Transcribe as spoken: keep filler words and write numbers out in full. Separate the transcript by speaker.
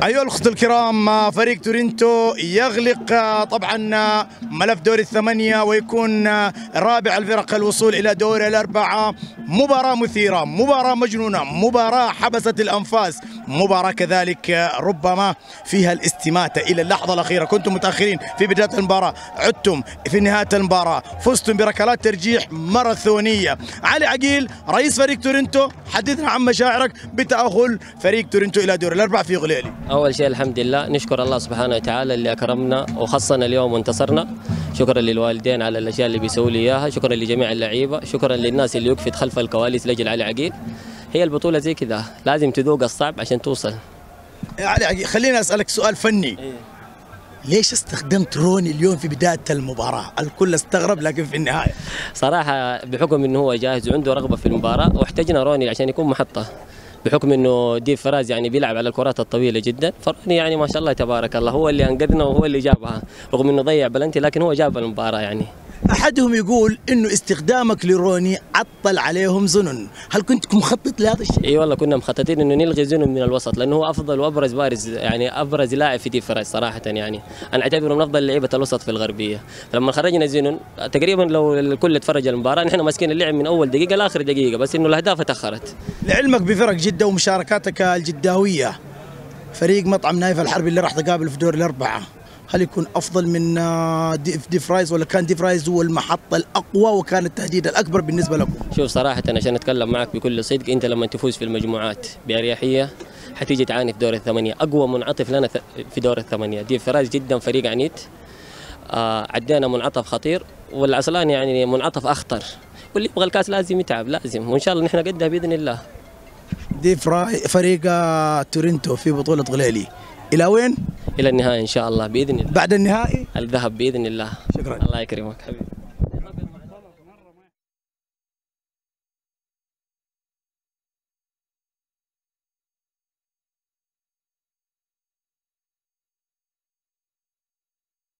Speaker 1: أيها الأخوة الكرام، فريق تورنتو يغلق طبعا ملف دور الثمانية ويكون رابع الفرق الوصول إلى دور الأربعة. مباراة مثيرة، مباراة مجنونة، مباراة حبست الأنفاس، مباراة كذلك ربما فيها الاستماتة إلى اللحظة الأخيرة. كنتم متأخرين في بداية المباراة، عدتم في نهاية المباراة، فزتم بركلات ترجيح ماراثونية. علي عقيل رئيس فريق تورنتو، حدثنا عن مشاعرك بتأهل فريق تورنتو إلى دور الأربعة في غليلي.
Speaker 2: أول شيء الحمد لله، نشكر الله سبحانه وتعالى اللي أكرمنا وخصنا اليوم وانتصرنا. شكرا للوالدين على الأشياء اللي بيسووا لي إياها، شكرا لجميع اللعيبة، شكرا للناس اللي وقفت خلف الكواليس لأجل علي عقيل. هي البطولة زي كذا، لازم تذوق الصعب عشان توصل.
Speaker 1: يا علي عقيل، خليني أسألك سؤال فني. إيه؟ ليش استخدمت روني اليوم في بداية المباراة؟ الكل استغرب لكن في النهاية
Speaker 2: صراحة بحكم انه هو جاهز وعنده رغبة في المباراة، واحتجنا روني عشان يكون محطة، بحكم انه ديف فراز يعني بيلعب على الكرات الطويلة جدا. فروني يعني ما شاء الله تبارك الله هو اللي انقذنا وهو اللي جابها، رغم انه ضيع بلنتي لكن هو جاب المباراة. يعني
Speaker 1: أحدهم يقول إنه استخدامك لروني عطل عليهم زنن، هل كنت مخطط لهذا الشيء؟
Speaker 2: اي والله كنا مخططين إنه نلغي زنن من الوسط، لأنه هو أفضل وأبرز بارز، يعني أبرز لاعب في ديف فراز صراحة. يعني أنا أعتبره من أفضل لعيبة الوسط في الغربية. فلما خرجنا زنن تقريبا لو الكل اتفرج المباراة نحن ماسكين اللعب من أول دقيقة لآخر دقيقة، بس إنه الأهداف تأخرت.
Speaker 1: لعلمك بفرق جدة ومشاركاتك الجداوية، فريق مطعم نايف الحربي اللي راح تقابل في دور الأربعة، هل يكون افضل من ديف رايز، ولا كان ديف رايز هو المحطه الاقوى وكان التهديد الاكبر بالنسبه لكم؟
Speaker 2: شوف صراحه عشان اتكلم معك بكل صدق، انت لما تفوز في المجموعات باريحيه حتيجي تعاني في دور الثمانيه. اقوى منعطف لنا في دور الثمانيه ديف رايز، جدا فريق عنيد. آه عدينا منعطف خطير، والعسلان يعني منعطف اخطر، واللي يبغى الكاس لازم يتعب، لازم، وان شاء الله نحن قدها باذن الله.
Speaker 1: ديف راي فريق تورنتو في بطوله غليلي إلى وين؟
Speaker 2: إلى النهائي إن شاء الله بإذن الله.
Speaker 1: بعد النهائي؟
Speaker 2: الذهب بإذن الله.
Speaker 1: شكرا.
Speaker 2: الله يكرمك حبيبي.